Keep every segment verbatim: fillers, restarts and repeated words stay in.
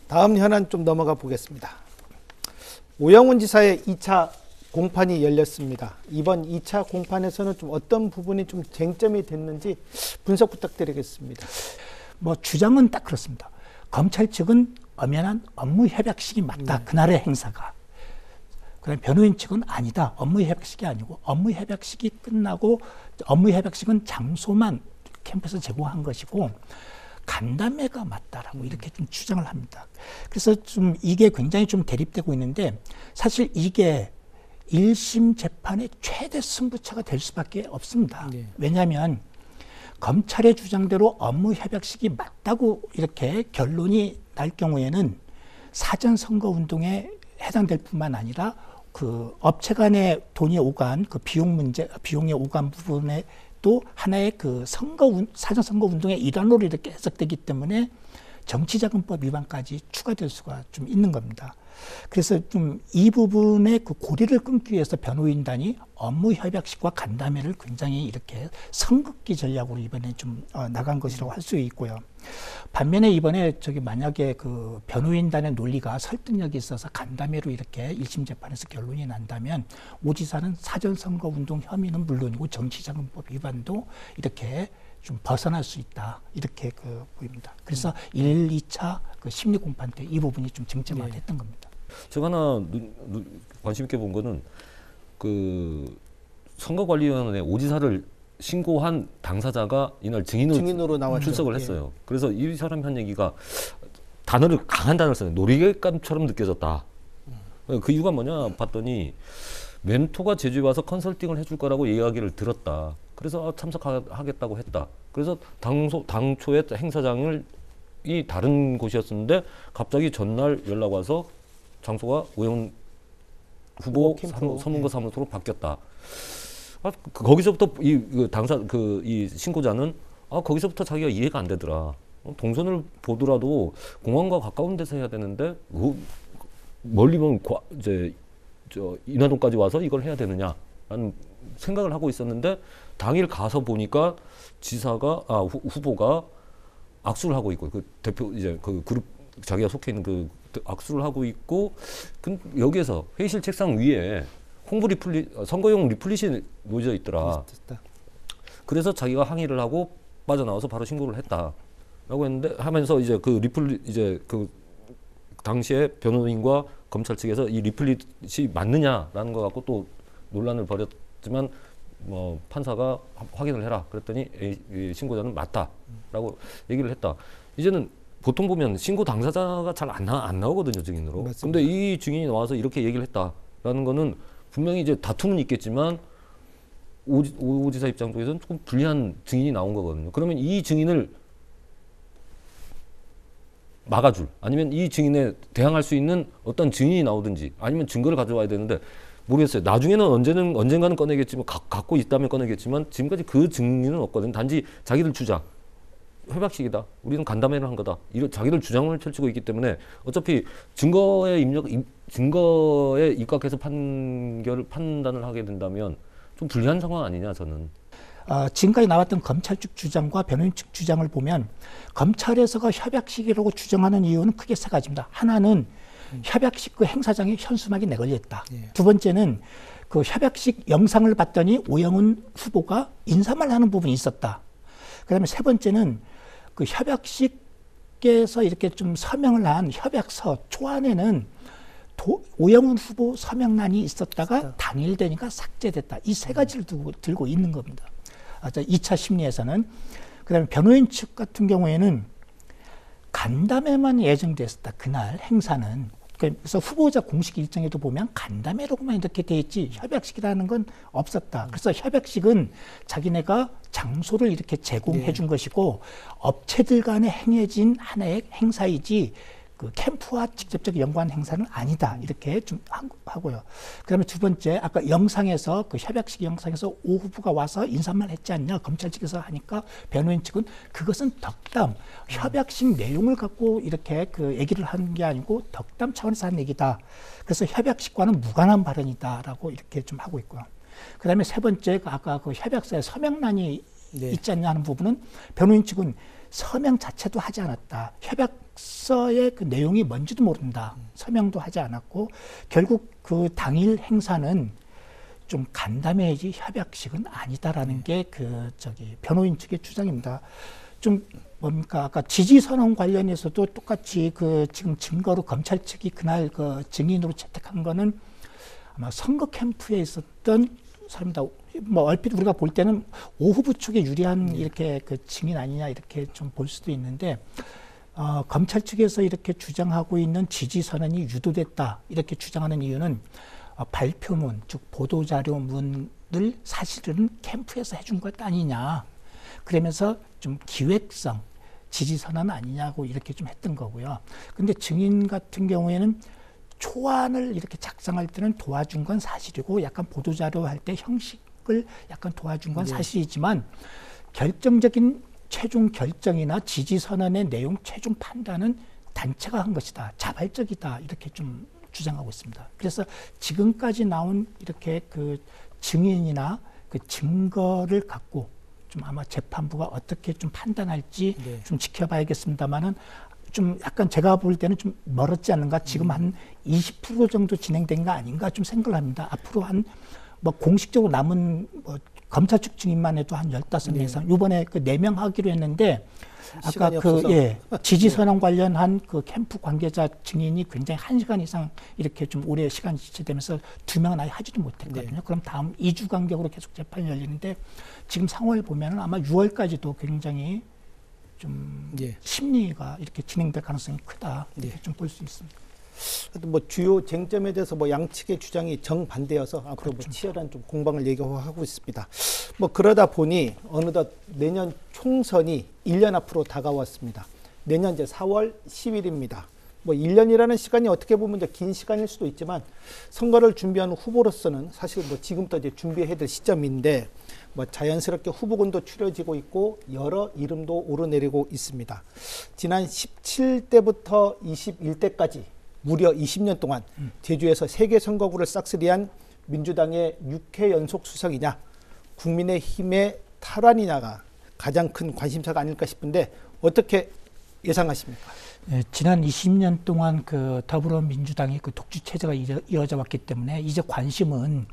다음 현안 좀 넘어가 보겠습니다. 오영훈 지사의 이 차 공판이 열렸습니다. 이번 이 차 공판에서는 좀 어떤 부분이 좀 쟁점이 됐는지 분석 부탁드리겠습니다. 뭐 주장은 딱 그렇습니다. 검찰 측은 엄연한 업무 협약식이 맞다. 네. 그날의 행사가. 그다음에 변호인 측은 아니다. 업무 협약식이 아니고 업무 협약식이 끝나고 업무 협약식은 장소만 캠프에서 제공한 것이고 간담회가 맞다라고 음. 이렇게 좀 주장을 합니다. 그래서 좀 이게 굉장히 좀 대립되고 있는데 사실 이게 일 심 재판의 최대 승부처가 될 수밖에 없습니다. 네. 왜냐하면 검찰의 주장대로 업무 협약식이 맞다고 이렇게 결론이 날 경우에는 사전 선거 운동에 해당될 뿐만 아니라 그 업체 간의 돈이 오간 그 비용 문제, 비용의 오간 부분에 또 하나의 그 선거 운, 사전 선거 운동의 일환으로 이렇게 해석되기 때문에 정치자금법 위반까지 추가될 수가 좀 있는 겁니다. 그래서 좀 이 부분의 그 고리를 끊기 위해서 변호인단이 업무 협약식과 간담회를 굉장히 이렇게 선긋기 전략으로 이번에 좀 어, 나간 것이라고 할 수 있고요. 반면에 이번에 저기 만약에 그 변호인단의 논리가 설득력이 있어서 간담회로 이렇게 일 심 재판에서 결론이 난다면 오 지사는 사전선거운동 혐의는 물론이고 정치자금법 위반도 이렇게 좀 벗어날 수 있다. 이렇게 그 보입니다. 그래서 음. 일, 이 차 그 심리 공판 때 이 부분이 좀 쟁점화 네. 됐던 겁니다. 제가 하나 눈, 눈, 관심 있게 본 거는 그 선거관리위원회 오지사를 신고한 당사자가 이날 증인으로, 증인으로 나왔죠. 출석을 했어요. 예. 그래서 이 사람이 한 얘기가 단어를 강한 단어를 써요. 놀이감처럼 느껴졌다. 음. 그 이유가 뭐냐 봤더니 멘토가 제주에 와서 컨설팅을 해줄 거라고 이야기를 들었다. 그래서 참석하겠다고 했다. 그래서 당소, 당초에 행사장을 이 다른 곳이었는데 갑자기 전날 연락 와서 장소가 오영훈 후보 사무, 서문고 사무소로 바뀌었다. 아, 그, 거기서부터 이 그 당사 그 이 신고자는 아 거기서부터 자기가 이해가 안 되더라. 동선을 보더라도 공항과 가까운 데서 해야 되는데 그, 멀리 먼 이제 저 인하동까지 와서 이걸 해야 되느냐라는 생각을 하고 있었는데 당일 가서 보니까 지사가 아 후, 후보가 악수를 하고 있고 그 대표 이제 그 그룹 자기가 속해 있는 그 악수를 하고 있고 그 여기에서 회의실 책상 위에 홍보 리플리 선거용 리플릿이 놓여져 있더라. 그래서 자기가 항의를 하고 빠져나와서 바로 신고를 했다라고 했는데 하면서 이제 그 리플릿 이제 그 당시에 변호인과 검찰 측에서 이 리플릿이 맞느냐라는 거 갖고 또 논란을 벌였지만 뭐 판사가 확인을 해라 그랬더니 이 신고자는 맞다라고 얘기를 했다. 이제는 보통 보면 신고 당사자가 잘 안 안 나오거든요 증인으로. 맞습니다. 근데 이 증인이 나와서 이렇게 얘기를 했다라는 거는 분명히 이제 다툼은 있겠지만 오, 오 지사 입장 쪽에서는 조금 불리한 증인이 나온 거거든요. 그러면 이 증인을 막아줄 아니면 이 증인에 대항할 수 있는 어떤 증인이 나오든지 아니면 증거를 가져와야 되는데 모르겠어요. 나중에는 언제는 언젠가는 꺼내겠지만 가, 갖고 있다면 꺼내겠지만 지금까지 그 증인은 없거든요. 단지 자기들 주장 협약식이다. 우리는 간담회를 한 거다. 이런 자기들 주장을 펼치고 있기 때문에 어차피 증거에 입력 증거에 입각해서 판결을 판단을 하게 된다면 좀 불리한 상황 아니냐 저는. 어, 지금까지 나왔던 검찰 측 주장과 변호인 측 주장을 보면 검찰에서가 협약식이라고 주장하는 이유는 크게 세 가지입니다. 하나는 음. 협약식 그 행사장에 현수막이 내걸렸다. 예. 두 번째는 그 협약식 영상을 봤더니 오영훈 후보가 인사말 하는 부분이 있었다. 그다음에 세 번째는 그 협약식에서 이렇게 좀 서명을 한 협약서 초안에는 도, 오영훈 후보 서명란이 있었다가 있었다. 당일 되니까 삭제됐다. 이 세 가지를 두고, 들고 있는 겁니다. 아, 이 차 심리에서는. 그다음에 변호인 측 같은 경우에는 간담회만 예정됐었다. 그날 행사는. 그래서 후보자 공식 일정에도 보면 간담회로만 이렇게 돼 있지 협약식이라는 건 없었다. 그래서 협약식은 자기네가 장소를 이렇게 제공해 네. 준 것이고 업체들 간에 행해진 하나의 행사이지 그 캠프와 직접적 연관 행사는 아니다. 이렇게 좀 하고요. 그다음에 두 번째, 아까 영상에서 그 협약식 영상에서 오 후보가 와서 인사말 했지 않냐 검찰 측에서 하니까 변호인 측은 그것은 덕담, 협약식 내용을 갖고 이렇게 그 얘기를 하는 게 아니고 덕담 차원에서 한 얘기다. 그래서 협약식과는 무관한 발언이다라고 이렇게 좀 하고 있고요. 그다음에 세 번째, 아까 그 협약서에 서명란이 네. 있지 않냐 하는 부분은 변호인 측은 서명 자체도 하지 않았다. 협약 계약서의 그 내용이 뭔지도 모른다. 서명도 하지 않았고 결국 그 당일 행사는 좀 간담회이지 협약식은 아니다라는 게 그 저기 변호인 측의 주장입니다. 좀 뭡니까 아까 지지 선언 관련해서도 똑같이 그 지금 증거로 검찰 측이 그날 그 증인으로 채택한 거는 아마 선거 캠프에 있었던 사람이다. 뭐 얼핏 우리가 볼 때는 오 후보 측에 유리한 이렇게 그 증인 아니냐 이렇게 좀 볼 수도 있는데 어, 검찰 측에서 이렇게 주장하고 있는 지지 선언이 유도됐다 이렇게 주장하는 이유는 어, 발표문 즉 보도자료문을 사실은 캠프에서 해준 것 아니냐 그러면서 좀 기획성 지지 선언 아니냐고 이렇게 좀 했던 거고요. 근데 증인 같은 경우에는 초안을 이렇게 작성할 때는 도와준 건 사실이고 약간 보도자료 할 때 형식을 약간 도와준 건 네. 사실이지만 결정적인 최종 결정이나 지지 선언의 내용 최종 판단은 단체가 한 것이다. 자발적이다. 이렇게 좀 주장하고 있습니다. 그래서 지금까지 나온 이렇게 그 증인이나 그 증거를 갖고 좀 아마 재판부가 어떻게 좀 판단할지 네. 좀 지켜봐야겠습니다만은 좀 약간 제가 볼 때는 좀 멀었지 않는가 지금 한 이십 퍼센트 정도 진행된 거 아닌가 좀 생각을 합니다. 앞으로 한 뭐 공식적으로 남은 뭐 검찰 측 증인만 해도 한 열다섯 명 이상 이번에 그 네 명 하기로 했는데 아까 그 예, 지지 선언 관련한 그 캠프 관계자 증인이 굉장히 한 시간 이상 이렇게 좀 오래 시간이 지체되면서 두 명은 아예 하지도 못했거든요. 네. 그럼 다음 이 주 간격으로 계속 재판이 열리는데 지금 상황을 보면은 아마 유월까지도 굉장히 좀 예. 심리가 이렇게 진행될 가능성이 크다 이렇게 예. 좀 볼 수 있습니다. 하여튼 뭐 주요 쟁점에 대해서 뭐 양측의 주장이 정반대여서 앞으로 뭐 그렇죠. 치열한 좀 공방을 예고하고 있습니다. 뭐 그러다 보니 어느덧 내년 총선이 일 년 앞으로 다가왔습니다. 내년 이제 사월 십일입니다. 뭐 일 년이라는 시간이 어떻게 보면 이제 긴 시간일 수도 있지만 선거를 준비하는 후보로서는 사실 뭐 지금부터 이제 준비해야 될 시점인데 뭐 자연스럽게 후보군도 추려지고 있고 여러 이름도 오르내리고 있습니다. 지난 십칠 대부터 이십일 대까지 무려 이십 년 동안 제주에서 세계 선거구를 싹쓸이한 민주당의 육 회 연속 수석이냐 국민의힘의 탈환이냐가 가장 큰 관심사가 아닐까 싶은데 어떻게 예상하십니까? 예, 지난 이십 년 동안 그 더불어민주당의 그 독주 체제가 이어, 이어져 왔기 때문에 이제 관심은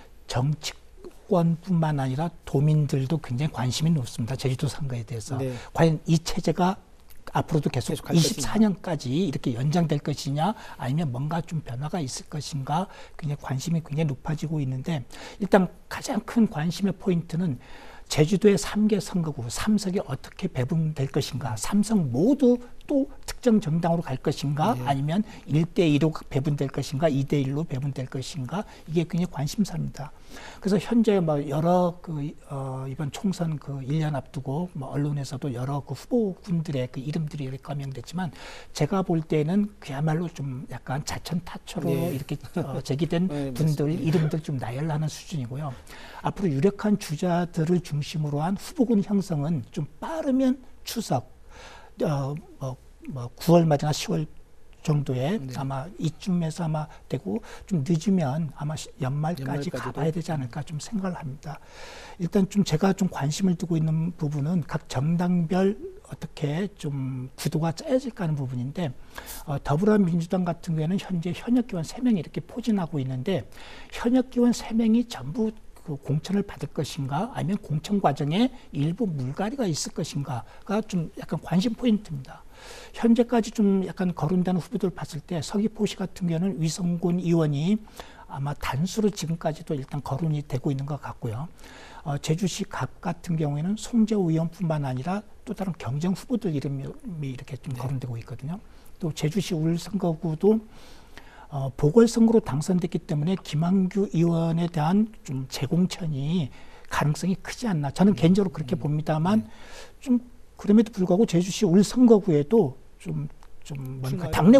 정치권뿐만 아니라 도민들도 굉장히 관심이 높습니다. 제주도 선거에 대해서. 네. 과연 이 체제가 앞으로도 계속, 계속 갈 이십사 년까지 이렇게 연장될 것이냐 아니면 뭔가 좀 변화가 있을 것인가 굉장히 관심이 굉장히 높아지고 있는데 일단 가장 큰 관심의 포인트는 제주도의 삼 개 선거구 삼 석이 어떻게 배분될 것인가 삼 석 모두 또 특정 정당으로 갈 것인가 네. 아니면 일 대 이로 배분될 것인가 이 대 일로 배분될 것인가 이게 굉장히 관심사입니다. 그래서 현재 뭐 여러 그 어 이번 총선 그 일 년 앞두고 뭐 언론에서도 여러 그 후보군들의 그 이름들이 이렇게 거명됐지만 제가 볼 때는 그야말로 좀 약간 자천타초로 네. 이렇게 어 제기된 네, 분들 이름들 좀 나열하는 수준이고요. 앞으로 유력한 주자들을 중심으로 한 후보군 형성은 좀 빠르면 추석 어, 뭐, 뭐 구월 말이나 시월 정도에 네. 아마 이쯤에서 아마 되고 좀 늦으면 아마 시, 연말까지 연말까지도? 가봐야 되지 않을까 좀 생각을 합니다. 일단 좀 제가 좀 관심을 두고 있는 부분은 각 정당별 어떻게 좀 구도가 짜여질까 하는 부분인데 어, 더불어민주당 같은 경우에는 현재 현역 기원 세 명이 이렇게 포진하고 있는데 현역 기원 세 명이 전부 그 공천을 받을 것인가 아니면 공천 과정에 일부 물갈이가 있을 것인가가 좀 약간 관심 포인트입니다. 현재까지 좀 약간 거론되는 후보들 봤을 때 서귀포시 같은 경우는 위성군 의원이 아마 단수로 지금까지도 일단 거론이 되고 있는 것 같고요. 어, 제주시 갑 같은 경우에는 송재호 의원뿐만 아니라 또 다른 경쟁 후보들 이름이 이렇게 좀 네. 거론되고 있거든요. 또 제주시 울 선거구도 어, 보궐선거로 당선됐기 때문에 김한규 의원에 대한 좀 재공천이 가능성이 크지 않나. 저는 개인적으로 그렇게 음. 봅니다만 네. 좀 그럼에도 불구하고 제주시 울 선거구에도 좀, 좀 뭔가 당내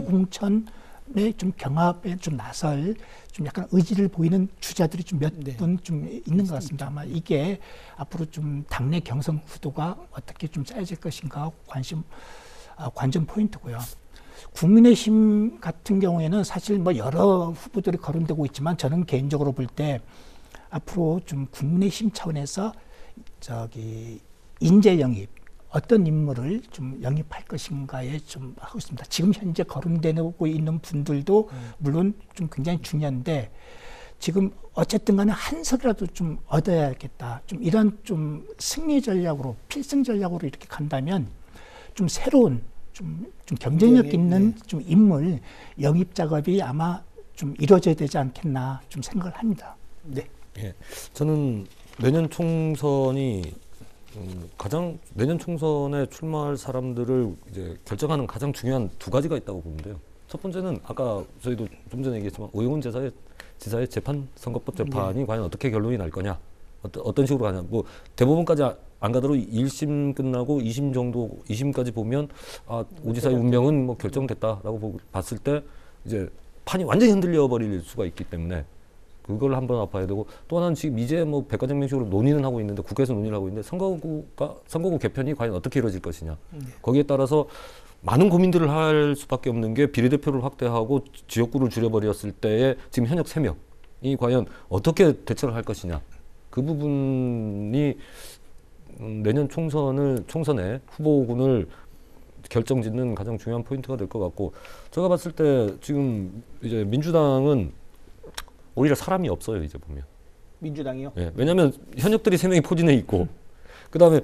공천에 좀 경합에 좀 나설 좀 약간 의지를 보이는 주자들이 좀 몇 분 좀 네. 있는 것 같습니다. 아마 이게 앞으로 좀 당내 경선 구도가 어떻게 좀 짜여질 것인가 관심, 아, 관전 포인트고요. 국민의힘 같은 경우에는 사실 뭐 여러 후보들이 거론되고 있지만 저는 개인적으로 볼 때 앞으로 좀 국민의힘 차원에서 저기 인재 영입 어떤 인물을 좀 영입할 것인가에 좀 하고 있습니다. 지금 현재 거론되고 있는 분들도 음. 물론 좀 굉장히 중요한데 지금 어쨌든 간에 한 석이라도 좀 얻어야겠다. 좀 이런 좀 승리 전략으로 필승 전략으로 이렇게 간다면 좀 새로운 좀, 좀 경쟁력 있는 네. 좀 인물 영입 작업이 아마 좀 이루어져야 되지 않겠나 좀 생각을 합니다. 네. 예, 저는 내년 총선이 음, 가장 내년 총선에 출마할 사람들을 이제 결정하는 가장 중요한 두 가지가 있다고 보는데요. 첫 번째는 아까 저희도 좀 전에 얘기했지만 오영훈 지사의 지사의 재판 선거법 재판이 네. 과연 어떻게 결론이 날 거냐, 어떤 어떤 식으로 가냐. 뭐 대법원까지 안 가더라도 일 심 끝나고 이 심 정도 이 심까지 보면 아, 오 지사의 운명은 뭐 결정됐다라고 보고 봤을 때 이제 판이 완전히 흔들려 버릴 수가 있기 때문에. 그걸 한번 아파야 되고 또 하나는 지금 이제 뭐 백과장명식으로 논의는 하고 있는데 국회에서 논의를 하고 있는데 선거구가 선거구 개편이 과연 어떻게 이루어질 것이냐. 네. 거기에 따라서 많은 고민들을 할 수밖에 없는 게 비례대표를 확대하고 지역구를 줄여버렸을 때의 지금 현역 세 명이 과연 어떻게 대처를 할 것이냐. 그 부분이 음, 내년 총선을 총선에 후보군을 결정짓는 가장 중요한 포인트가 될 것 같고 제가 봤을 때 지금 이제 민주당은 오히려 사람이 없어요, 이제 보면. 민주당이요? 예, 왜냐하면 현역들이 세 명이 포진해 있고, 그 다음에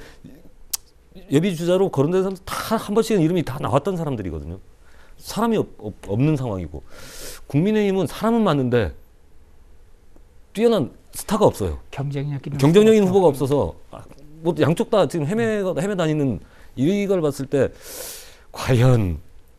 예비 주자로 거론된 사람 다 한 번씩은 이름이 다 나왔던 사람들이거든요. 사람이 없, 없, 없는 상황이고, 국민의힘은 사람은 많은데 뛰어난 스타가 없어요. 경쟁력 있는 경쟁력인 후보가 없어서 뭐 양쪽 다 지금 헤매 헤매 다니는 이걸 봤을 때 과연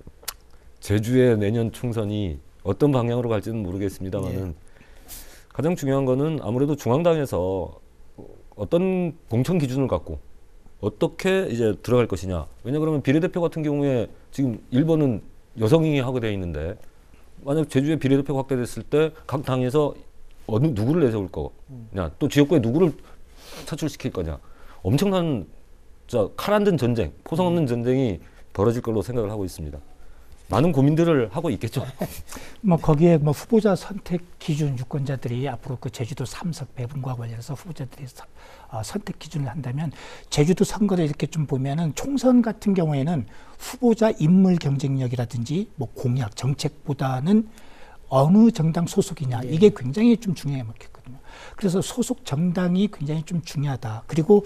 제주의 내년 총선이 어떤 방향으로 갈지는 모르겠습니다만은. 예. 가장 중요한 거는 아무래도 중앙당에서 어떤 공천 기준을 갖고 어떻게 이제 들어갈 것이냐. 왜냐 그러면 비례대표 같은 경우에 지금 일 번은 여성이 하게 돼 있는데 만약 제주에 비례대표가 확대됐을 때 각 당에서 어느 누구를 내세울 거냐. 또 지역구에 누구를 차출시킬 거냐. 엄청난 칼 안 든 전쟁, 포성 없는 전쟁이 벌어질 걸로 생각을 하고 있습니다. 많은 고민들을 하고 있겠죠. 뭐 거기에 뭐 후보자 선택 기준 유권자들이 앞으로 그 제주도 삼석 배분과 관련해서 후보자들이 서, 어, 선택 기준을 한다면 제주도 선거를 이렇게 좀 보면은 총선 같은 경우에는 후보자 인물 경쟁력이라든지 뭐 공약 정책보다는 어느 정당 소속이냐 이게 굉장히 좀 중요하게 먹혔거든요. 그래서 소속 정당이 굉장히 좀 중요하다. 그리고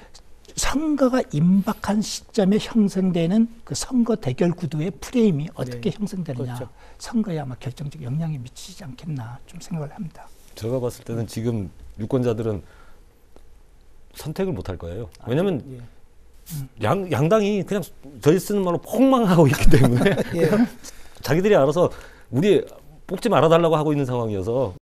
선거가 임박한 시점에 형성되는 그 선거 대결 구도의 프레임이 어떻게 네. 형성되느냐. 그렇죠. 선거에 아마 결정적 영향이 미치지 않겠나 좀 생각을 합니다. 제가 봤을 때는 지금 유권자들은 선택을 못 할 거예요. 왜냐하면 예. 양, 양당이 그냥 저희 쓰는 말로 폭망하고 있기 때문에 예. 자기들이 알아서 우리 뽑지 말아달라고 하고 있는 상황이어서